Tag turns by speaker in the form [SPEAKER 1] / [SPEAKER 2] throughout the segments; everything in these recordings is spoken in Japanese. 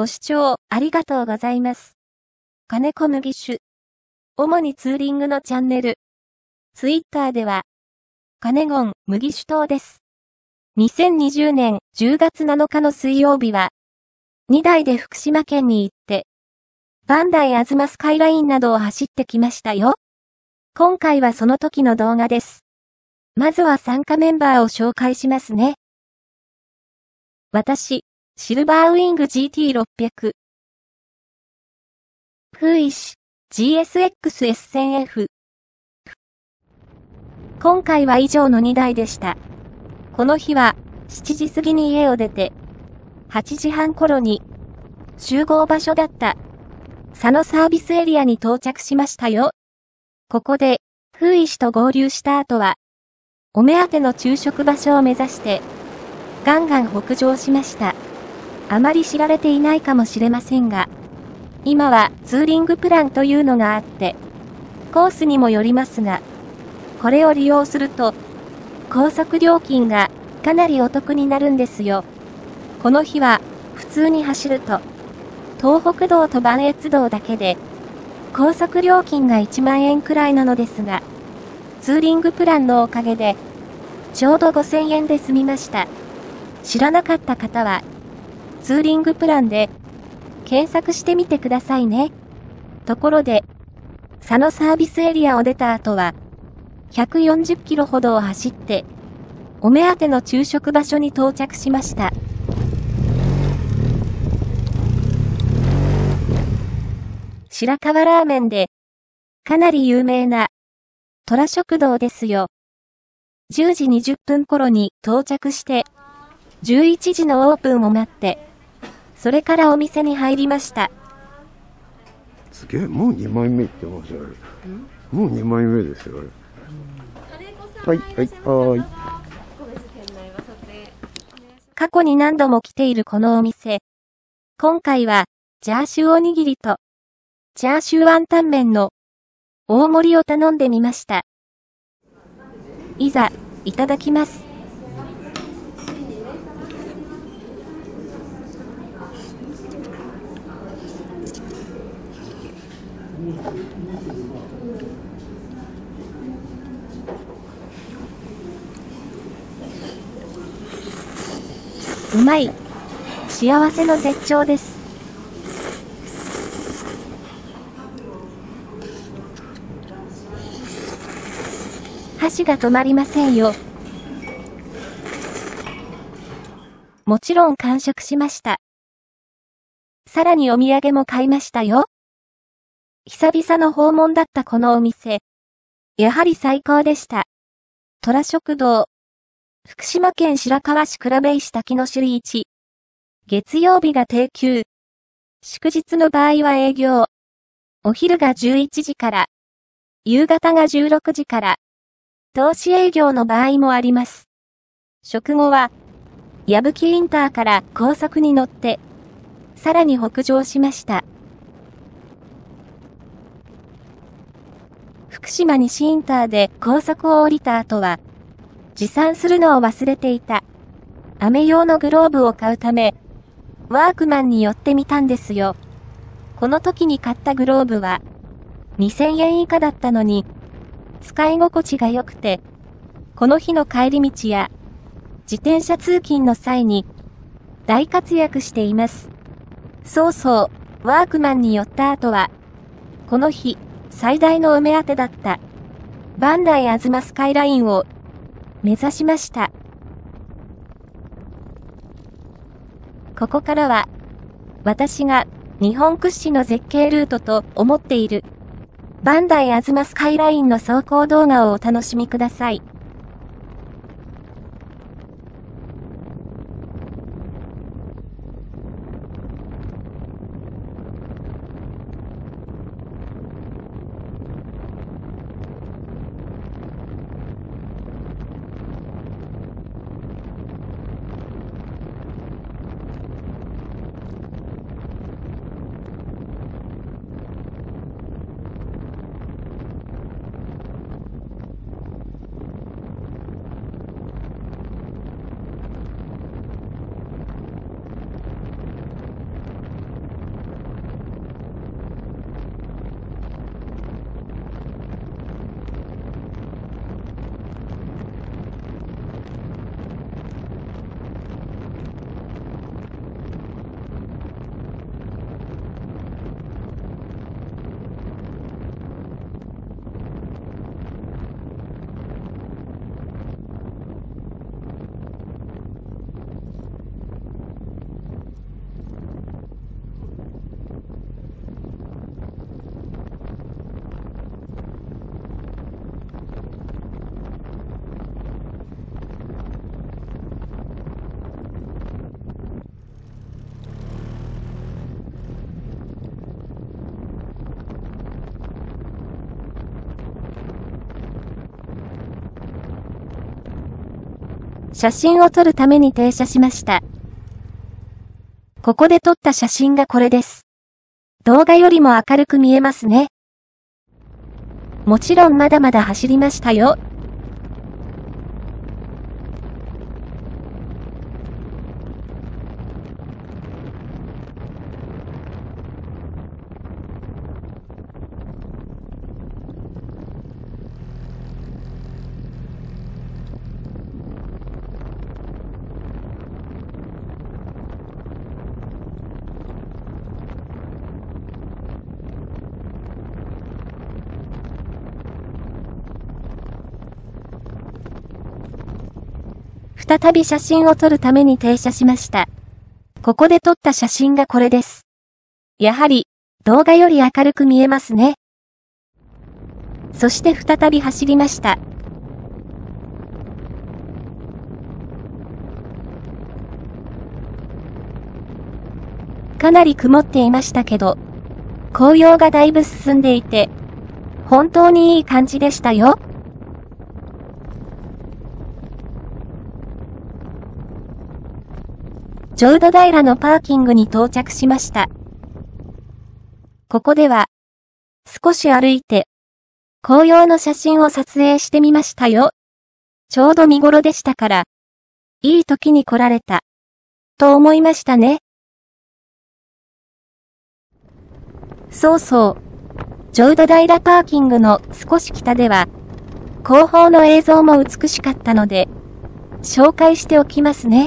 [SPEAKER 1] ご視聴ありがとうございます。金子麦酒。主にツーリングのチャンネル。ツイッターでは、カネゴン麦酒島です。2020年10月7日の水曜日は、2台で福島県に行って、磐梯吾妻スカイラインなどを走ってきましたよ。今回はその時の動画です。まずは参加メンバーを紹介しますね。私、シルバーウィング GT600。フイシ、GSX-S1000F。今回は以上の2台でした。この日は、7時過ぎに家を出て、8時半頃に、集合場所だった、佐野サービスエリアに到着しましたよ。ここで、フイシと合流した後は、お目当ての昼食場所を目指して、ガンガン北上しました。あまり知られていないかもしれませんが、今はツーリングプランというのがあって、コースにもよりますが、これを利用すると、高速料金がかなりお得になるんですよ。この日は普通に走ると、東北道と磐越道だけで、高速料金が1万円くらいなのですが、ツーリングプランのおかげで、ちょうど5000円で済みました。知らなかった方は、ツーリングプランで検索してみてくださいね。ところで、佐野サービスエリアを出た後は、140キロほどを走って、お目当ての昼食場所に到着しました。白河ラーメンで、かなり有名な、虎食堂ですよ。10時20分頃に到着して、11時のオープンを待って、それからお店に入りました。
[SPEAKER 2] すげえ、もう2枚目いってますよ。もう2枚目ですよ。はい、はい。
[SPEAKER 1] 過去に何度も来ているこのお店。今回は、チャーシューおにぎりと、チャーシューワンタン麺の大盛りを頼んでみました。いざ、いただきます。うまい。幸せの絶頂です。箸が止まりませんよ。もちろん完食しました。さらにお土産も買いましたよ。久々の訪問だったこのお店。やはり最高でした。虎食堂。福島県白河市倉部石滝の首里1。月曜日が定休。祝日の場合は営業。お昼が11時から。夕方が16時から。通し営業の場合もあります。食後は、矢吹インターから高速に乗って、さらに北上しました。福島西インターで高速を降りた後は、持参するのを忘れていた。雨用のグローブを買うため、ワークマンに寄ってみたんですよ。この時に買ったグローブは、2000円以下だったのに、使い心地が良くて、この日の帰り道や、自転車通勤の際に、大活躍しています。そうそう、ワークマンに寄った後は、この日、最大のお目当てだった、磐梯吾妻スカイラインを、目指しました。ここからは、私が日本屈指の絶景ルートと思っている、磐梯吾妻スカイラインの走行動画をお楽しみください。 写真を撮るために停車しました。ここで撮った写真がこれです。動画よりも明るく見えますね。もちろんまだまだ走りましたよ。再び写真を撮るために停車しました。ここで撮った写真がこれです。やはり、動画より明るく見えますね。そして再び走りました。かなり曇っていましたけど、紅葉がだいぶ進んでいて、本当にいい感じでしたよ。浄土平のパーキングに到着しました。ここでは、少し歩いて、紅葉の写真を撮影してみましたよ。ちょうど見頃でしたから、いい時に来られた、と思いましたね。そうそう。浄土平パーキングの少し北では、後方の映像も美しかったので、紹介しておきますね。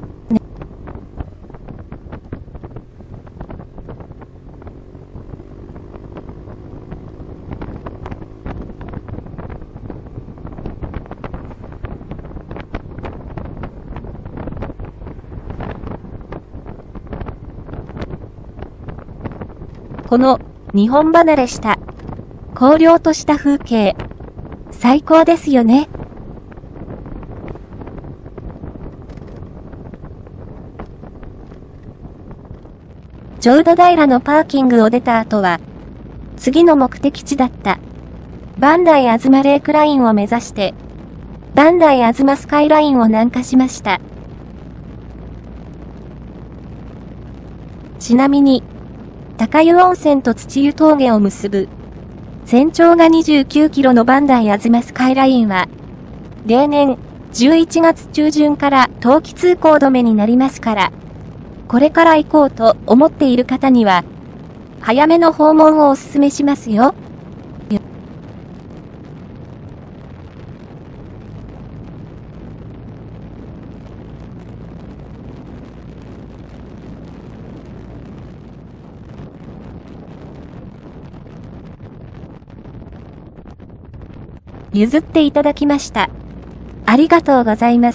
[SPEAKER 1] この日本離れした荒涼とした風景、最高ですよね。浄土平のパーキングを出た後は、次の目的地だった磐梯吾妻レイクラインを目指して、磐梯吾妻スカイラインを南下しました。ちなみに、高湯温泉と土湯峠を結ぶ、全長が29キロの磐梯吾妻スカイラインは、例年11月中旬から冬季通行止めになりますから、これから行こうと思っている方には、早めの訪問をお勧めしますよ。譲っていただきました。ありがとうございます。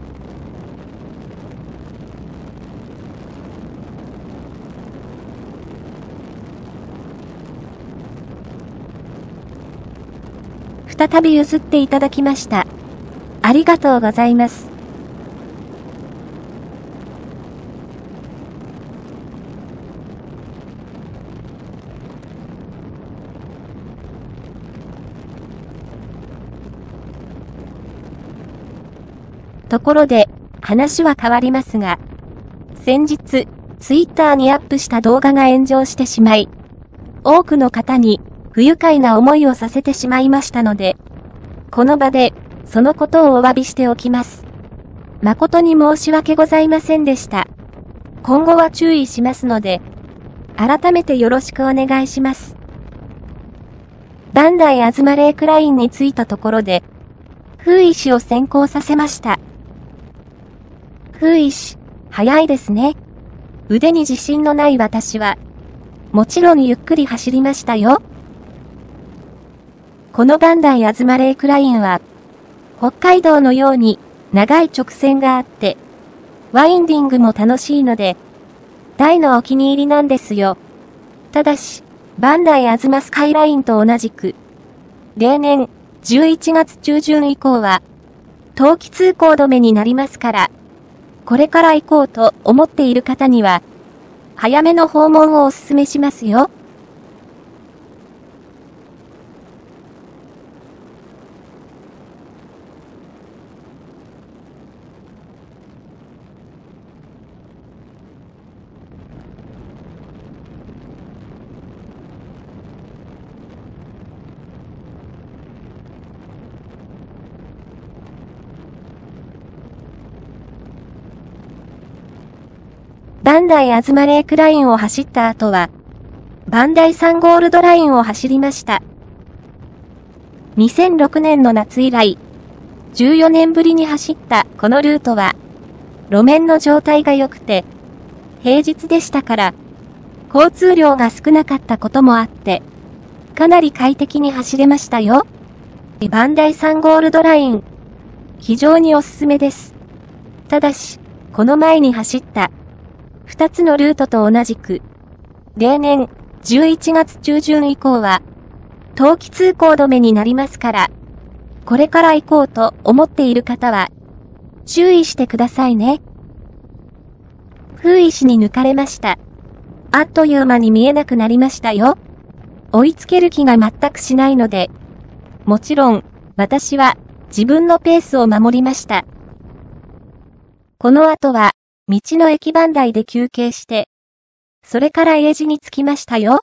[SPEAKER 1] 再び譲っていただきました。ありがとうございます。ところで、話は変わりますが、先日、ツイッターにアップした動画が炎上してしまい、多くの方に不愉快な思いをさせてしまいましたので、この場で、そのことをお詫びしておきます。誠に申し訳ございませんでした。今後は注意しますので、改めてよろしくお願いします。磐梯吾妻レイクラインに着いたところで、風石を先行させました。風石、早いですね。腕に自信のない私は、もちろんゆっくり走りましたよ。この磐梯吾妻レイクラインは、北海道のように長い直線があって、ワインディングも楽しいので、大のお気に入りなんですよ。ただし、磐梯吾妻スカイラインと同じく、例年11月中旬以降は、冬季通行止めになりますから、これから行こうと思っている方には、早めの訪問をお勧めしますよ。 バンダイ東レークラインを走った後は、バンダイサンゴールドラインを走りました。2006年の夏以来、14年ぶりに走ったこのルートは、路面の状態が良くて、平日でしたから、交通量が少なかったこともあって、かなり快適に走れましたよ。バンダイサンゴールドライン、非常におすすめです。ただし、この前に走った2つのルートと同じく、例年11月中旬以降は、冬季通行止めになりますから、これから行こうと思っている方は、注意してくださいね。風石に抜かれました。あっという間に見えなくなりましたよ。追いつける気が全くしないので、もちろん、私は自分のペースを守りました。この後は、道の駅バンダイで休憩して、それから家路に着きましたよ。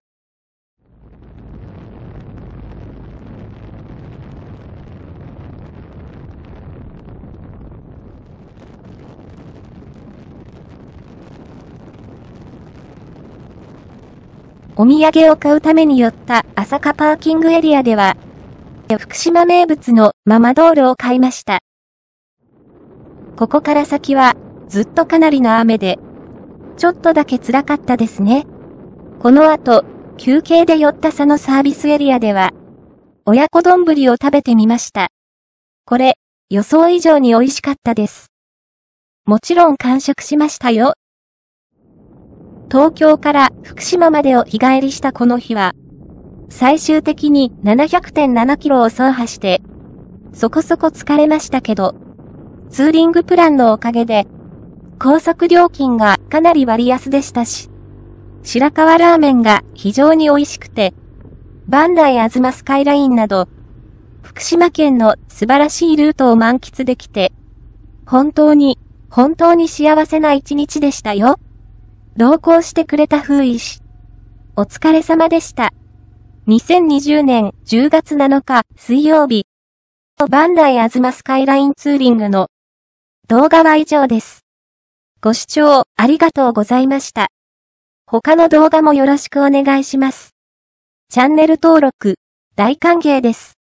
[SPEAKER 1] お土産を買うために寄った朝霞パーキングエリアでは、福島名物のママドールを買いました。ここから先はずっとかなりの雨で、ちょっとだけ辛かったですね。この後、休憩で寄った佐野サービスエリアでは、親子丼を食べてみました。これ、予想以上に美味しかったです。もちろん完食しましたよ。東京から福島までを日帰りしたこの日は、最終的に 700.7 キロを走破して、そこそこ疲れましたけど、ツーリングプランのおかげで、高速料金がかなり割安でしたし、白河ラーメンが非常に美味しくて、バンダイ東スカイラインなど、福島県の素晴らしいルートを満喫できて、本当に幸せな一日でしたよ。同行してくれた風石。お疲れ様でした。2020年10月7日水曜日。バンダイ東スカイラインツーリングの動画は以上です。ご視聴ありがとうございました。他の動画もよろしくお願いします。チャンネル登録、大歓迎です。